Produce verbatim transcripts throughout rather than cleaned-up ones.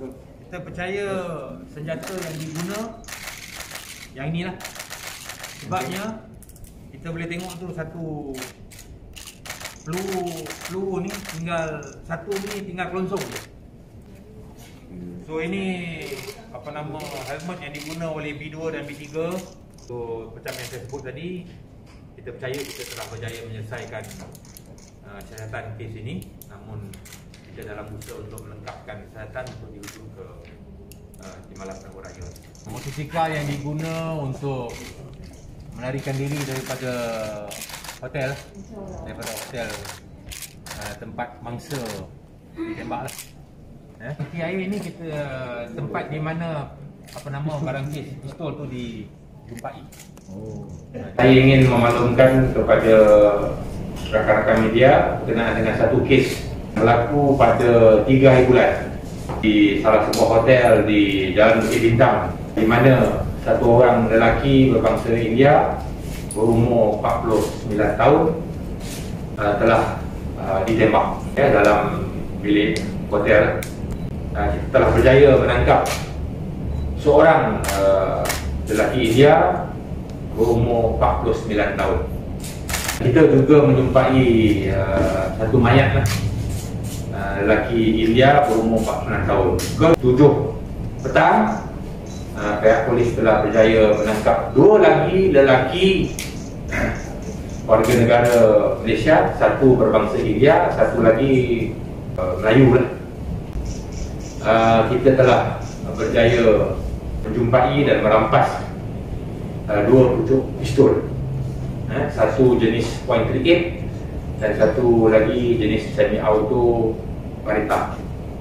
Kita percaya senjata yang diguna yang inilah. Sebabnya kita boleh tengok tu satu peluru peluru ni tinggal satu ni tinggal kelonsong je. So ini apa nama helmet yang diguna oleh B dua dan B tiga. So macam yang saya sebut tadi, kita percaya kita telah berjaya menyelesaikan uh, siasatan kes ini. Namun kita dalam usaha untuk melengkapkan siasatan untuk diuju ke uh, Timbalan Penangguh Raya. Motosikal yang diguna untuk melarikan diri daripada hotel, daripada hotel uh, tempat mangsa ditembak lah. Eh, T I A ini kita uh, tempat di mana apa nama barang kes pistol tu dijumpai. Oh. Saya ingin memaklumkan kepada rakan-rakan media berkenaan dengan satu kes berlaku pada tiga hari bulan di salah sebuah hotel di Jalan Bukit Bintang, di mana satu orang lelaki berbangsa India berumur empat puluh sembilan tahun uh, telah uh, ditembak ya, dalam bilik hotel. Uh, kita telah berjaya menangkap seorang uh, lelaki India berumur empat puluh sembilan tahun. Kita juga menjumpai uh, satu mayat lah. Uh, lelaki India berumur empat puluh enam tahun. Ke tujuh petang, uh, pihak polis telah berjaya menangkap dua lagi lelaki warga negara Malaysia, satu berbangsa India, satu lagi uh, Melayu lah. Uh, kita telah berjaya menjumpai dan merampas uh, dua pucuk pistol, eh, satu jenis point tiga lapan dan satu lagi jenis semi auto Barita.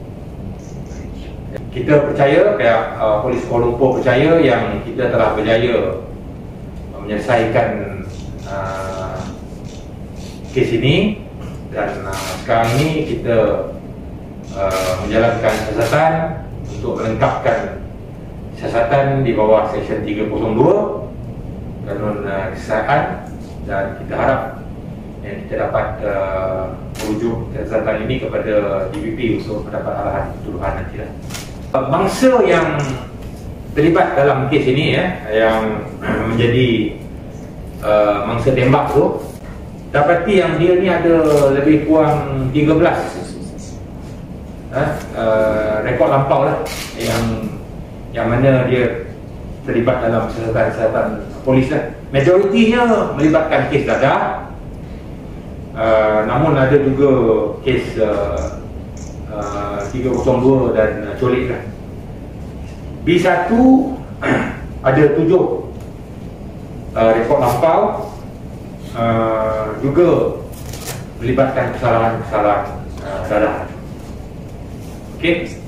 Kita percaya, pihak uh, polis Kuala Lumpur percaya yang kita telah berjaya menyelesaikan uh, kes ini, dan uh, sekarang ini kita uh, menjalankan siasatan untuk melengkapkan siasatan di bawah Seksyen tiga kosong dua Kanun uh, Kesihatan, dan kita harap yang kita dapat uh, merujuk siasatan ini kepada D P P untuk mendapat arahan tuduhan nantilah. Mangsa yang terlibat dalam kes ini ya, yang menjadi uh, mangsa tembak tu, dapati yang dia ni ada lebih kurang tiga belas uh, uh, rekod lampau lah, yang yang mana dia terlibat dalam siasatan-siasatan polis lah. Majoritinya melibatkan kes dadah, uh, namun ada juga kes uh, uh, tiga kosong dua dan uh, colik lah. B satu ada tujuh uh, rekod lampau, uh, juga melibatkan kesalahan-kesalahan uh, dadah. Okey.